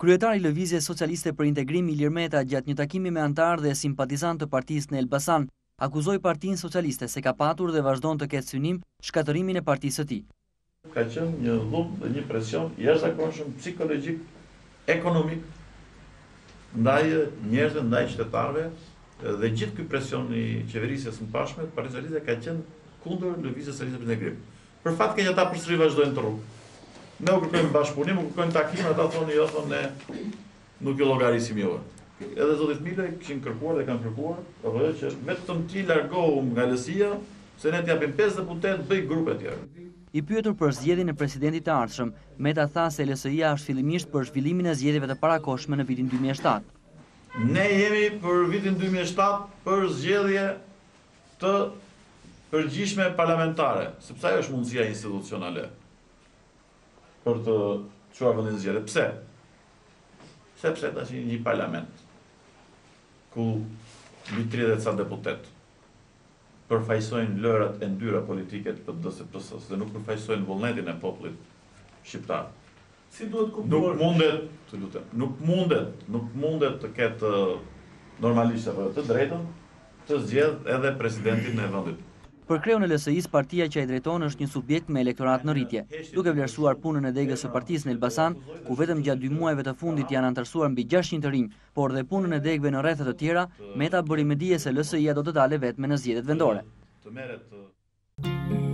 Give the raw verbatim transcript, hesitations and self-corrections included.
Kryetari i Lëvizjes Socialiste për Integrim Ilir Meta gjatë një takimi me antar dhe simpatizant të partisë në Elbasan akuzoi Partinë Socialiste se ka patur dhe vazhdon të ketë synim shkatërimin e partisë së tij. Ka qenë një lumë dhe një presion jashtëzakonshëm psikologjik, ekonomik ndaj njerëzve, ndaj qytetarëve dhe gjithë ky presion i qeverisë së mëparshme, Partia Socialiste ka qenë kundër Lëvizjes Socialiste për Integrim. Për fat keq ata përsëri vazhdojnë të rrugë. Ne u kërkojmë bashkëpunim, u kërkojmë takim, ata thonë jo, thonë ne nuk e llogarisim juve. Edhe zotit Mile kishin kërkuar dhe kanë kërkuar, apo që vetëm ti largohu nga L S I-ja, se ne t'japim pesë deputet, bëj grupe të tjerë. I pyetur për zgjedhjen e presidentit të ardhshëm, Meta tha se L S I-ja është fillimisht për zhvillimin e zgjedhjeve të parakohshme në vitin dy mijë e shtatë. Ne jemi për vitin dy mijë e shtatë për zgjedhje të përgjithshme parlamentare, sepse ajo është mundësia institucionale për të çuar vendin zgjedhje. Pse? Sepse tash një parlament ku mbi tridhjetë ca deputet përfaqësojnë lërat e ndyra politike të P D S P S-s dhe nuk përfaqësojnë vullnetin e popullit shqiptar. Si duhet kuptuar? Nuk mundet, të lutem, nuk mundet, nuk mundet të ketë normalisht apo të drejtën të zgjedh edhe presidentin e vendit. Për kreun e L S I-s, partia që ai drejton është një subjekt me elektorat në rritje, duke vlerësuar punën e degës së partisë në Elbasan, ku vetëm gjatë dy muajve të fundit janë antarësuar mbi gjashtëqind të rinj, por dhe punën e degëve në rrethet të tjera, Meta bëri me dije se L S I-ja do të dalë vetme në zgjedhjet vendore.